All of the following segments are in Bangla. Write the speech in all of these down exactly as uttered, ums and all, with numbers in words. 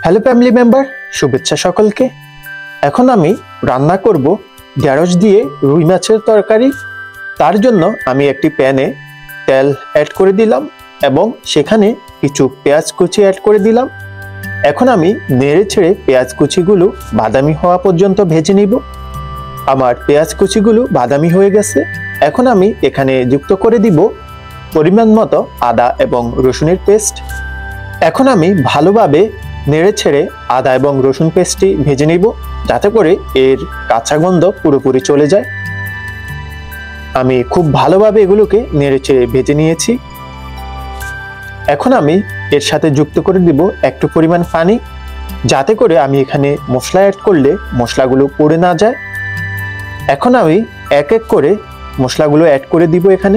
হ্যালো ফ্যামিলি মেম্বার, শুভেচ্ছা সকলকে। এখন আমি রান্না করব ঢেঁড়স দিয়ে রুই মাছের তরকারি। তার জন্য আমি একটি প্যানে তেল অ্যাড করে দিলাম এবং সেখানে কিছু পেঁয়াজ কুচি অ্যাড করে দিলাম। এখন আমি নেড়ে ছেড়ে পেঁয়াজ কুচিগুলো বাদামি হওয়া পর্যন্ত ভেজে নিব। আমার পেঁয়াজ কুচিগুলো বাদামি হয়ে গেছে। এখন আমি এখানে যুক্ত করে দিব পরিমাণ মতো আদা এবং রসুনের পেস্ট। এখন আমি ভালোভাবে নেড়ে ছেড়ে আদা এবং রসুন পেস্টটি ভেজে নিব, যাতে করে এর কাঁচা গন্ধ পুরোপুরি চলে যায়। আমি খুব ভালোভাবে এগুলোকে নেড়ে ছেড়ে ভেজে নিয়েছি। এখন আমি এর সাথে যুক্ত করে দিব একটু পরিমাণ পানি, যাতে করে আমি এখানে মশলা অ্যাড করলে মশলাগুলো পুড়ে না যায়। এখন আমি এক এক করে মশলাগুলো অ্যাড করে দিব এখানে।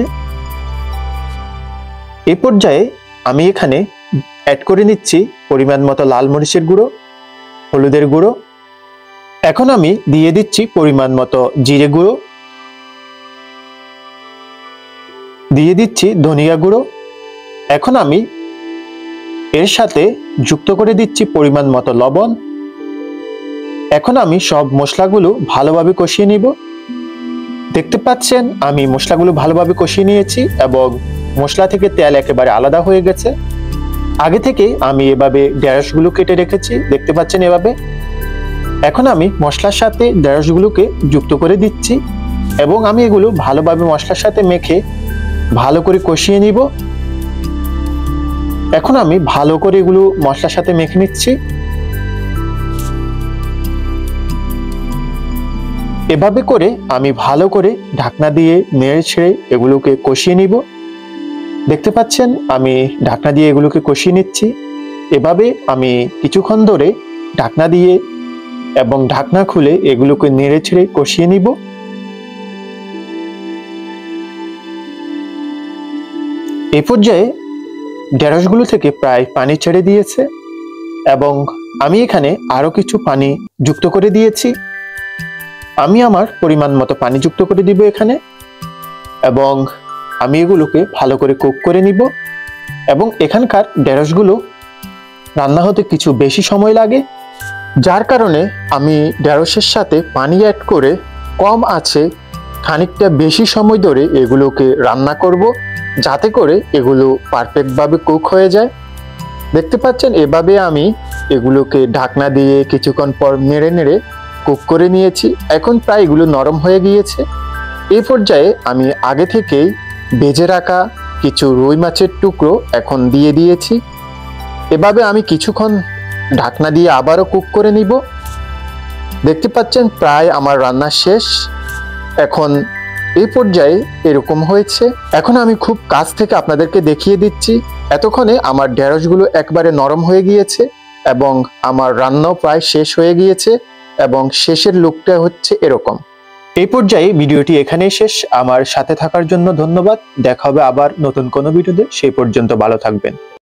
এই পর্যায়ে আমি এখানে অ্যাড করে নিচ্ছি পরিমাণ মতো লাল মরিচের গুঁড়ো, হলুদের গুঁড়ো। এখন আমি দিয়ে দিচ্ছি পরিমাণ মতো জিরে গুঁড়ো, দিয়ে দিচ্ছি ধনিয়া গুঁড়ো। এখন আমি এর সাথে যুক্ত করে দিচ্ছি পরিমাণ মতো লবণ। এখন আমি সব মশলাগুলো ভালোভাবে কষিয়ে নিব। দেখতে পাচ্ছেন আমি মশলাগুলো ভালোভাবে কষিয়ে নিয়েছি এবং মশলা থেকে তেল একেবারে আলাদা হয়ে গেছে। আগে থেকে আমি এভাবে ঢেঁড়সগুলো কেটে রেখেছি, দেখতে পাচ্ছেন এভাবে। এখন আমি মশলার সাথে ঢেঁড়সগুলোকে যুক্ত করে দিচ্ছি এবং আমি এগুলো ভালোভাবে মশলার সাথে মেখে ভালো করে কষিয়ে নিব। এখন আমি ভালো করে এগুলো মশলার সাথে মেখে নিচ্ছি। এভাবে করে আমি ভালো করে ঢাকনা দিয়ে নেড়ে ছেড়ে এগুলোকে কষিয়ে নিব। দেখতে পাচ্ছেন আমি ঢাকনা দিয়ে এগুলোকে কষিয়ে নিচ্ছি। এভাবে আমি কিছুক্ষণ ধরে ঢাকনা দিয়ে এবং ঢাকনা খুলে এগুলোকে নেড়ে ছেড়ে কষিয়ে নিব। এই পর্যায়ে ঢেঁড়সগুলো থেকে প্রায় পানি ছেড়ে দিয়েছে এবং আমি এখানে আরো কিছু পানি যুক্ত করে দিয়েছি। আমি আমার পরিমাণ মতো পানি যুক্ত করে দিব এখানে এবং আমি এগুলোকে ভালো করে কুক করে নিব। এবং এখানকার ঢেঁড়সগুলো রান্না হতে কিছু বেশি সময় লাগে, যার কারণে আমি ঢেঁড়সের সাথে পানি অ্যাড করে কম আছে খানিকটা বেশি সময় ধরে এগুলোকে রান্না করব, যাতে করে এগুলো পারফেক্টভাবে কুক হয়ে যায়। দেখতে পাচ্ছেন এভাবে আমি এগুলোকে ঢাকনা দিয়ে কিছুক্ষণ পর নেড়ে নেড়ে কুক করে নিয়েছি। এখন প্রায় এগুলো নরম হয়ে গিয়েছে। এই পর্যায়ে আমি আগে থেকেই ভেজে রাখা কিছু রুই মাছের টুকরো এখন দিয়ে দিয়েছি। এভাবে আমি কিছুক্ষণ ঢাকনা দিয়ে আবারও কুক করে নিব। দেখতে পাচ্ছেন প্রায় আমার রান্না শেষ। এখন এই পর্যায়ে এরকম হয়েছে। এখন আমি খুব কাছ থেকে আপনাদেরকে দেখিয়ে দিচ্ছি। এতক্ষণে আমার ঢেঁড়সগুলো একবারে নরম হয়ে গিয়েছে এবং আমার রান্নাও প্রায় শেষ হয়ে গিয়েছে এবং শেষের লুকটা হচ্ছে এরকম। এই পর্যায়ে ভিডিওটি এখানেই শেষ। আমার সাথে থাকার জন্য ধন্যবাদ। দেখা হবে আবার নতুন কোনো ভিডিওতে। সেই পর্যন্ত ভালো থাকবেন।